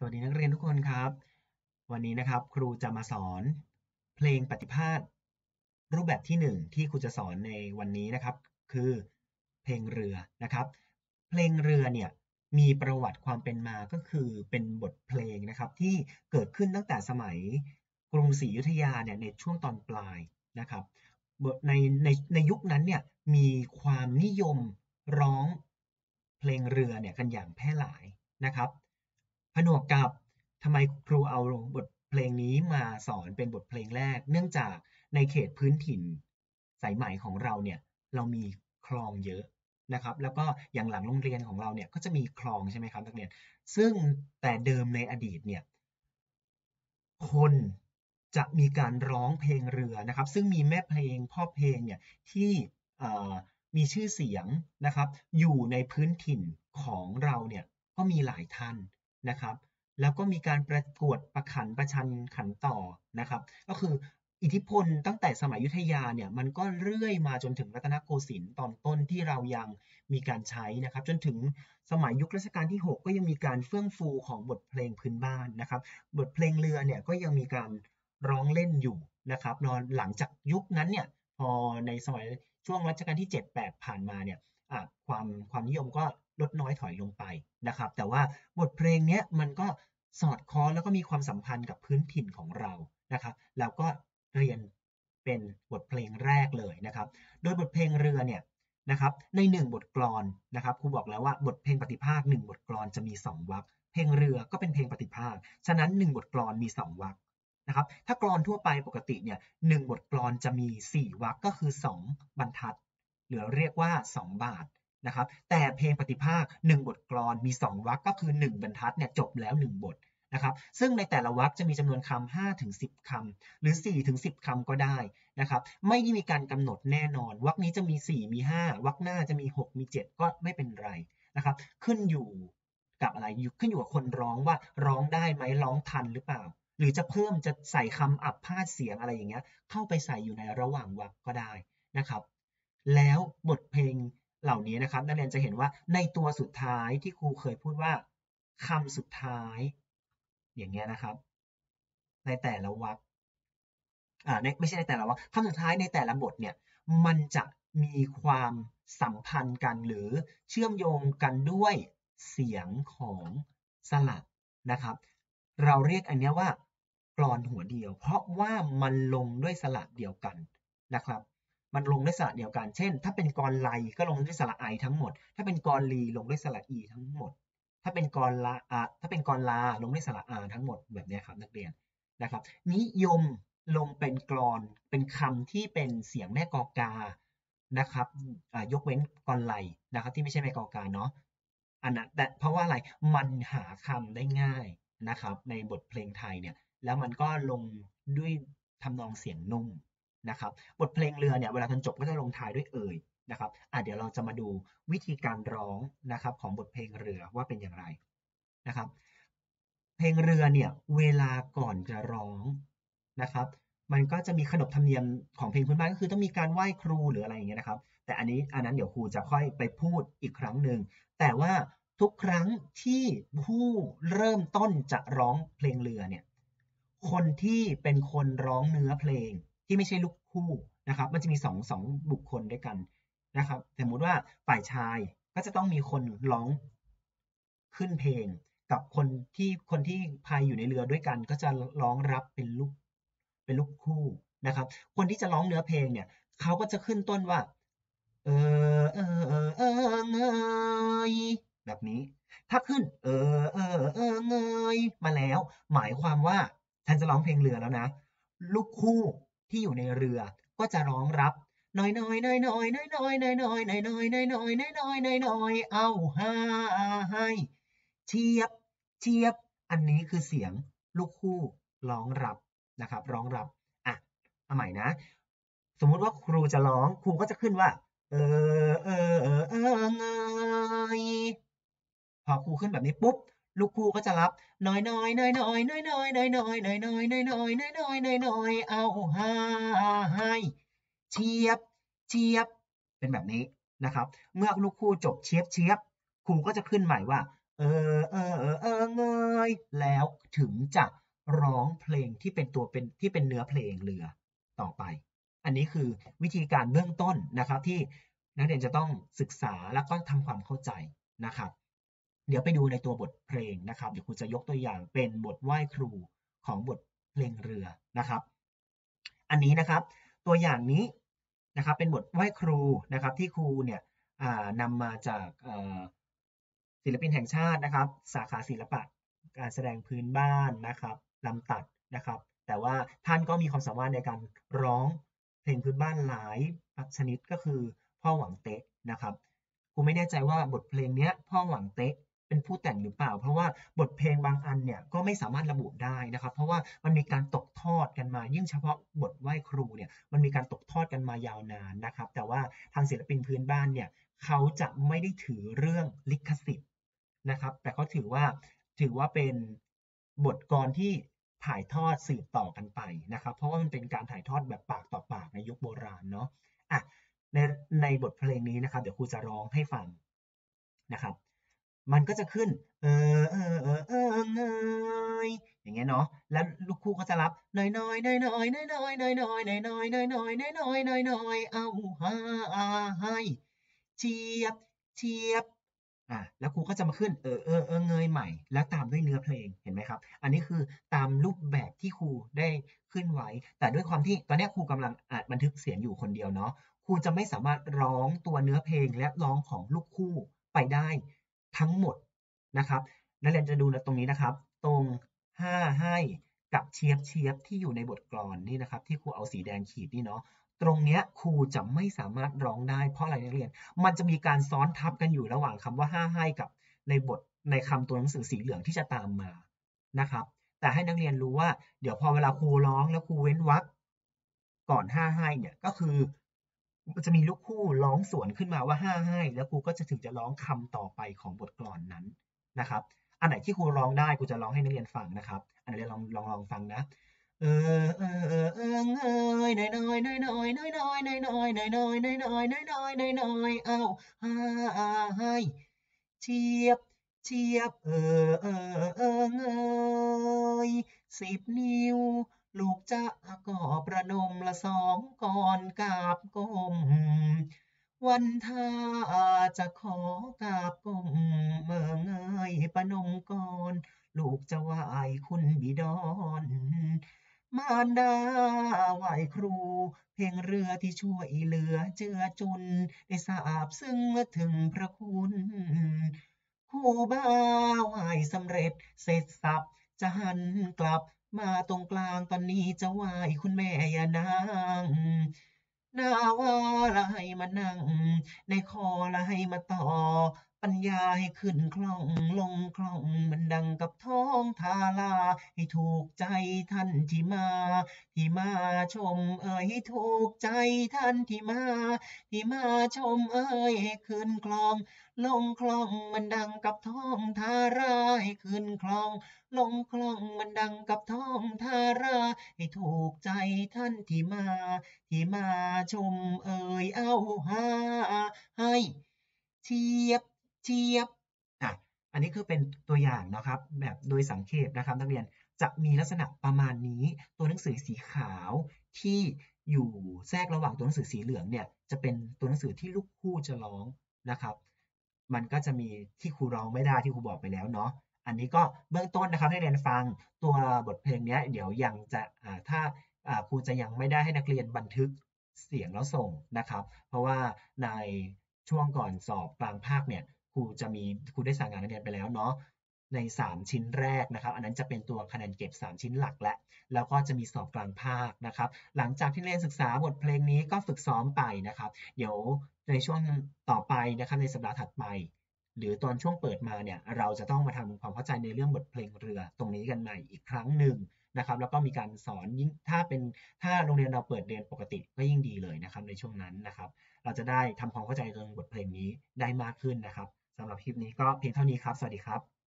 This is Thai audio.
สวัสดีนักเรียนทุกคนครับวันนี้นะครับครูจะมาสอนเพลงปฏิภาณรูปแบบที่1ที่ครูจะสอนในวันนี้นะครับคือเพลงเรือนะครับเพลงเรือเนี่ยมีประวัติความเป็นมาก็คือเป็นบทเพลงนะครับที่เกิดขึ้นตั้งแต่สมัยกรุงศรีอยุธยาเนี่ยในช่วงตอนปลายนะครับในยุคนั้นเนี่ยมีความนิยมร้องเพลงเรือเนี่ยกันอย่างแพร่หลายนะครับ ผนวกกับทำไมครูเอาบทเพลงนี้มาสอนเป็นบทเพลงแรกเนื่องจากในเขตพื้นถิ่นสายไหมของเราเนี่ยเรามีคลองเยอะนะครับแล้วก็อย่างหลังโรงเรียนของเราเนี่ยก็จะมีคลองใช่ไหมครับนักเรียนซึ่งแต่เดิมในอดีตเนี่ยคนจะมีการร้องเพลงเรือนะครับซึ่งมีแม่เพลงพ่อเพลงเนี่ยที่มีชื่อเสียงนะครับอยู่ในพื้นถิ่นของเราเนี่ยก็มีหลายท่านนะครับ แล้วก็มีการประกวดประขันประชันขันต่อนะครับก็คืออิทธิพลตั้งแต่สมัยอยุธยาเนี่ยมันก็เรื่อยมาจนถึงรัตนโกสินทร์ตอนต้นที่เรายังมีการใช้นะครับจนถึงสมัยยุครัชกาลที่ 6ก็ยังมีการเฟื่องฟูของบทเพลงพื้นบ้านนะครับบทเพลงเรือเนี่ยก็ยังมีการร้องเล่นอยู่นะครับหลังจากยุคนั้นเนี่ยพอในสมัยช่วงรัชกาลที่7-8ผ่านมาเนี่ยความนิยมก็ลดน้อยถอยลงไปนะครับแต่ว่าบทเพลงนี้มันก็สอดคล้องแล้วก็มีความสัมพันธ์กับพื้นถิ่นของเรานะครับแล้วก็เรียนเป็นบทเพลงแรกเลยนะครับโดยบทเพลงเรือเนี่ยนะครับใน1บทกลอนนะครับครูบอกแล้วว่าบทเพลงปฏิภาค1บทกลอนจะมี2วรรคเพลงเรือก็เป็นเพลงปฏิภาคฉะนั้น1บทกลอนมี2วรรคนะครับถ้ากลอนทั่วไปปกติเนี่ย1บทกลอนจะมี4วรรคก็คือ2บรรทัดหรือเรียกว่า2บาทนะครับแต่เพลงปฏิภาค1บทกลอนมี2วรรคก็คือ1บรรทัดเนี่ยจบแล้ว1บทนะครับซึ่งในแต่ละวรรคจะมีจำนวนคำ5ถึง10คำหรือ4ถึง10คำก็ได้นะครับไม่ได้มีการกำหนดแน่นอนวรรคนี้จะมี4มี5วรรคหน้าจะมี6มี7ก็ไม่เป็นไรนะครับขึ้นอยู่กับอะไรขึ้นอยู่กับคนร้องว่าร้องได้ไหมร้องทันหรือเปล่าหรือจะเพิ่มจะใส่คำอับพาดเสียงอะไรอย่างเงี้ยเข้าไปใส่อยู่ในระหว่างวรรคก็ได้นะครับแล้วบทเพลงเหล่านี้นะครับนักเรียนจะเห็นว่าในตัวสุดท้ายที่ครูเคยพูดว่าคำสุดท้ายอย่างเงี้ยนะครับในแต่ละวรรคไม่ใช่ในแต่ละวรรคคำสุดท้ายในแต่ละบทเนี่ยมันจะมีความสัมพันธ์กันหรือเชื่อมโยงกันด้วยเสียงของสระนะครับเราเรียกอันนี้ว่ากลอนหัวเดียวเพราะว่ามันลงด้วยสระเดียวกันนะครับมันลงด้วยสระเดียวกันเช่นถ้าเป็นกลไลก็ลงด้วยสระไอทั้งหมดถ้าเป็นกลลีลงด้วยสระอีทั้งหมดถ้าเป็นกลาถ้าเป็นกลลาลงด้วยสระอาทั้งหมดแบบนี้ครับนักเรียนนะครับนิยมลงเป็นกลอนเป็นคำที่เป็นเสียงแม่กอกานะครับยกเว้นกลไลนะครับที่ไม่ใช่แม่กอกาเนาะอันนั้นแต่เพราะว่าอะไรมันหาคำได้ง่ายนะครับในบทเพลงไทยเนี่ยแล้วมันก็ลงด้วยทำนองเสียงนุ่มนะครับบทเพลงเรือเนี่ยเวลาตอนจบก็จะลงท้ายด้วยเอ่ยนะครับเดี๋ยวเราจะมาดูวิธีการร้องนะครับของบทเพลงเรือว่าเป็นอย่างไรนะครับเพลงเรือเนี่ยเวลาก่อนจะร้องนะครับมันก็จะมีขนบธรรมเนียมของเพลงพื้นบ้านก็คือต้องมีการไหว้ครูหรืออะไรอย่างเงี้ยนะครับแต่อันนั้นเดี๋ยวครูจะค่อยไปพูดอีกครั้งหนึ่งแต่ว่าทุกครั้งที่ผู้เริ่มต้นจะร้องเพลงเรือเนี่ยคนที่เป็นคนร้องเนื้อเพลงที่ไม่ใช่ลูกคู่นะครับมันจะมีสองบุคคลด้วยกันนะครับสมมุติว่าฝ่ายชายก็จะต้องมีคนร้องขึ้นเพลงกับคนที่พายอยู่ในเรือด้วยกันก็จะร้องรับเป็นลูกคู่นะครับคนที่จะร้องเนื้อเพลงเนี่ยเขาก็จะขึ้นต้นว่าเออเออเออเออเงยแบบนี้ถ้าขึ้นเงยมาแล้วหมายความว่าฉันจะร้องเพลงเรือแล้วนะลูกคู่ที่อยู่ในเรือก็จะร้องรับน้อยน้อยน้อยน้อยน้อยน้อยน้อยน้อยน้อยน้อยน้อยน้อยน้อยน้อยน้อยน้อยเอาให้เชียบเชียบอันนี้คือเสียงลูกคู่ร้องรับนะครับร้องรับเอาใหม่นะสมมุติว่าครูจะร้องครูก็จะขึ้นว่าเอเงยพอครูขึ้นแบบนี้ปุ๊บลูกครูก็จะรับน้อยน้อยน้อยน้อยน้อยน้อยน้อยน้อยน้อยน้อยน้อยน้อยน้อยน้อยน้อยน้อยเอาให้เชียบเชียบเป็นแบบนี้นะครับเมื่อลูกครูจบเชียบเชียบครูก็จะขึ้นใหม่ว่าเงยแล้วถึงจะร้องเพลงที่เป็นเนื้อเพลงเรือต่อไปอันนี้คือวิธีการเบื้องต้นนะครับที่นักเรียนจะต้องศึกษาแล้วก็ทำความเข้าใจนะครับเดี๋ยวไปดูในตัวบทเพลงนะครับเดี๋ยวครูจะยกตัวอย่างเป็นบทไหว้ครูของบทเพลงเรือนะครับอันนี้นะครับตัวอย่างนี้นะครับเป็นบทไหว้ครูนะครับที่ครูเนี่ยนำมาจากศิลปินแห่งชาตินะครับสาขาศิลปะการแสดงพื้นบ้านนะครับลำตัดนะครับแต่ว่าท่านก็มีความสามารถในการร้องเพลงพื้นบ้านหลายชนิดก็คือพ่อหวังเต๊ะนะครับครูไม่แน่ใจว่าบทเพลงนี้พ่อหวังเต๊ะเป็นผู้แต่งหรือเปล่าเพราะว่าบทเพลงบางอันเนี่ยก็ไม่สามารถระบุได้นะครับเพราะว่ามันมีการตกทอดกันมายิ่งเฉพาะบทไหว้ครูเนี่ยมันมีการตกทอดกันมายาวนานนะครับแต่ว่าทางศิลปินพื้นบ้านเนี่ยเขาจะไม่ได้ถือเรื่องลิขสิทธิ์นะครับแต่เขาถือว่าเป็นบทกลอนที่ถ่ายทอดสืบต่อกันไปนะครับเพราะว่ามันเป็นการถ่ายทอดแบบปากต่อปากในยุคโบราณเนาะอ่ะในบทเพลงนี้นะครับเดี๋ยวครูจะร้องให้ฟังนะครับมันก็จะขึ้นเอยอย่างเงี้ยเนาะแล้วลูกคู่ก็จะรับน้อยน้อยน้อยน้อยน้อยน้อยน้อยน้อยน้อยน้อยน้อยน้อยน้อยน้อยน้อยน้อยเอาให้เชียบเชียบแล้วครูก็จะมาขึ้นเงยใหม่แล้วตามด้วยเนื้อเพลงเห็นไหมครับอันนี้คือตามรูปแบบที่ครูได้ขึ้นไว้แต่ด้วยความที่ตอนนี้ครูกำลังอัดบันทึกเสียงอยู่คนเดียวเนาะครูจะไม่สามารถร้องตัวเนื้อเพลงและร้องของลูกคู่ไปได้ทั้งหมดนะครับนักเรียนจะดูตรงนี้นะครับตรงห้าให้กับเชียบเชียบที่อยู่ในบทกลอนนี่นะครับที่ครูเอาสีแดงขีดนี่เนาะตรงเนี้ยครูจะไม่สามารถร้องได้เพราะอะไรนักเรียนมันจะมีการซ้อนทับกันอยู่ระหว่างคำว่าห้าให้กับในคำตัวหนังสือสีเหลืองที่จะตามมานะครับแต่ให้นักเรียนรู้ว่าเดี๋ยวพอเวลาครูร้องแล้วครูเว้นวรรคก่อนห้าให้เนี่ยก็คือมันจะมีลูกคู่ร้องสวนขึ้นมาว่าห้าให้แล้วครูก็จะถึงจะร้องคำต่อไปของบทกลอนนั้นนะครับอันไหนที่ครูร้องได้ครูจะร้องให้นักเรียนฟังนะครับอันไหนลองฟังนะน้อยน้อยน้อยน้อยน้อยน้อยน้อยน้อยน้อยน้อยน้อยน้อยน้อยน้อยน้อยน้อยเอาให้เชียบเชียบ10 นิ้วลูกจะก็ประนมละ2ก่อนกราบก้มวันท่าจะขอกราบก้มเงยประนมก่อนลูกจะไหว้คุณบิดรมารดาไหว้ครูเพลงเรือที่ช่วยเหลือเจือจุนได้ทราบซึ่งถึงพระคุณครูบาไหว้สำเร็จเสร็จสับจะหันกลับมาตรงกลางตอนนี้จะไหว้คุณแม่ย่านางหน้าว่าละให้มานั่งในคอละให้มาต่อปัญญาให้ขึ้นคล่องลงคล่องมันดังกับท้องทาราให้ถูกใจท่านที่มาชมให้ถูกใจท่านที่มาชมให้ขึ้นคล่องลงคล่องมันดังกับท้องทาราให้ขึ้นคล่องลงคล่องมันดังกับท้องทาราให้ถูกใจท่านที่มาชมเอาให้เชียบเชียบอันนี้คือเป็นตัวอย่างนะครับแบบโดยสังเขปนะครับนักเรียนจะมีลักษณะประมาณนี้ตัวหนังสือสีขาวที่อยู่แทรกระหว่างตัวหนังสือสีเหลืองเนี่ยจะเป็นตัวหนังสือที่ลูกคู่จะร้องนะครับมันก็จะมีที่ครูร้องไม่ได้ที่ครูบอกไปแล้วเนาะอันนี้ก็เบื้องต้นนะครับให้เรียนฟังตัวบทเพลงนี้เดี๋ยวยังจะถ้าครูจะยังไม่ได้ให้นักเรียนบันทึกเสียงแล้วส่งนะครับเพราะว่าในช่วงก่อนสอบกลางภาคเนี่ยครูได้สั่งงานนักเรียนไปแล้วเนาะใน3ชิ้นแรกนะครับอันนั้นจะเป็นตัวคะแนนเก็บ3ชิ้นหลักแล้วก็จะมีสอบกลางภาคนะครับหลังจากที่เรียนศึกษาบทเพลงนี้ก็ฝึกซ้อมไปนะครับเดี๋ยวในช่วงต่อไปนะครับในสัปดาห์ถัดไปหรือตอนช่วงเปิดมาเนี่ยเราจะต้องมาทำความเข้าใจในเรื่องบทเพลงเรือตรงนี้กันใหม่อีกครั้งหนึ่งนะครับแล้วก็มีการสอนยิ่งถ้าโรงเรียนเราเปิดเรียนปกติก็ยิ่งดีเลยนะครับในช่วงนั้นนะครับเราจะได้ทำความเข้าใจเรื่องบทเพลงนี้ได้มากขึ้นนะครับสำหรับคลิปนี้ก็เพียงเท่านี้ครับสวัสดีครับ